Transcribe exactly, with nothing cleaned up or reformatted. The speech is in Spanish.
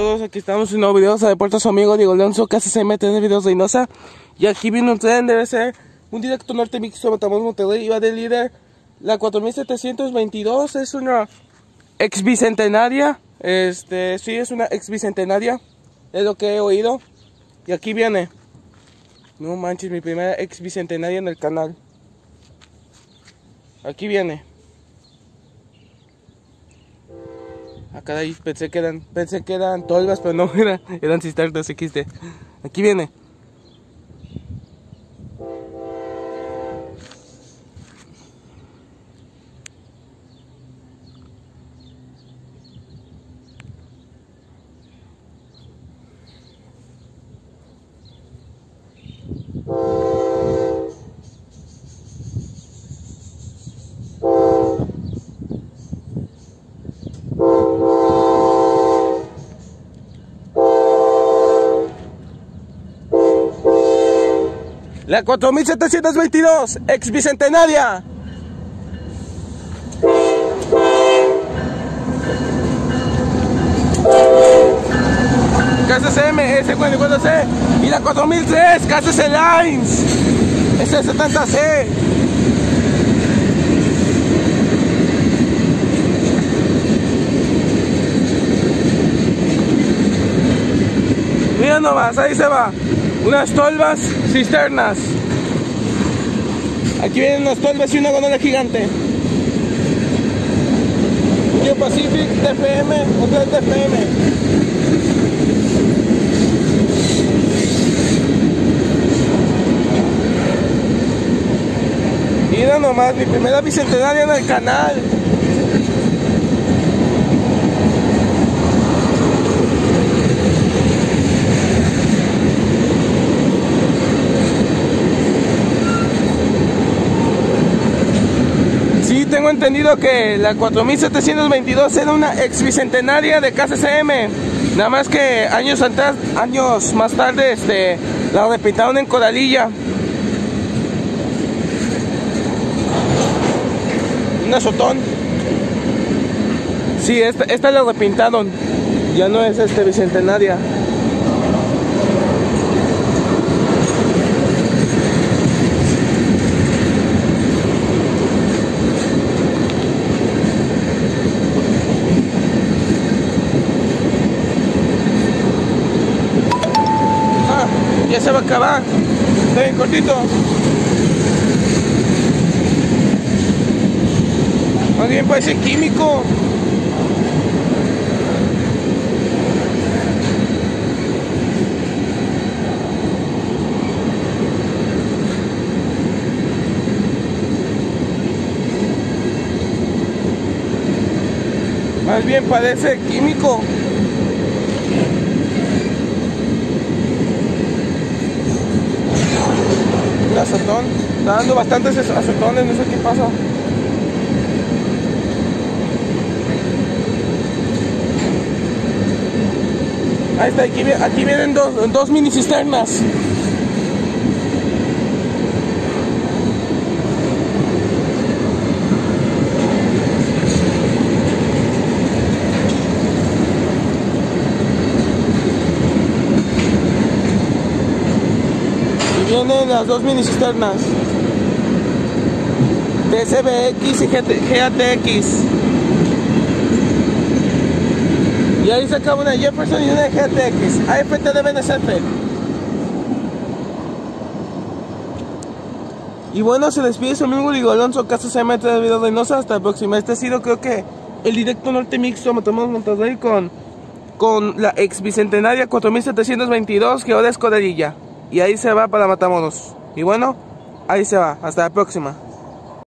todos, aquí estamos en un nuevo video de Puerto su amigo Diego Alonso, que se mete en videos de Reynosa. Y aquí viene un tren, debe ser un directo norte mixto, Matamoros Monterrey. Iba de líder la cuatro mil setecientos veintidós, es una ex bicentenaria. Este, sí, es una ex bicentenaria, es lo que he oído. Y aquí viene, no manches, mi primera ex bicentenaria en el canal. Aquí viene. Acá ahí pensé que eran, pensé que eran tolvas, pero no, eran, eran cisternas equis de. Aquí viene. La cuatro mil setecientos veintidós, ex bicentenaria. K C C M, S cuarenta y cuatro C. Y la cuatro mil tres, K C C Lines, S setenta C. Mira nomás, ahí se va. Unas tolvas cisternas. Aquí vienen unas tolvas y una gondola gigante. Union Pacific, T F M, otra T F M. Mira nomás, mi primera bicentenaria en el canal. Sí, tengo entendido que la cuatro mil setecientos veintidós era una ex bicentenaria de K C C M. Nada más que años atrás, años más tarde, este, la repintaron en coralilla. Un azotón. Sí, esta, esta la repintaron. Ya no es este bicentenaria. Ya se va a acabar. Está bien cortito. Más bien parece químico. Más bien parece químico. Azotón, está dando bastantes azotones, no sé qué pasa. Ahí está, aquí, aquí vienen dos, dos mini cisternas. Vienen las dos mini cisternas T C B X y G A T X. Y ahí se acaba una Jefferson y una G A T X. A F T de B N C F. Y bueno, se despide su amigo Diego Alonso, K C C M de Video Reynosa. Hasta la próxima. Este ha sido, creo que, el directo norte mixto Matamoros Monterrey con, con la ex bicentenaria cuatro mil setecientos veintidós, que ahora es coralilla. Y ahí se va para Matamoros. Y bueno, ahí se va. Hasta la próxima.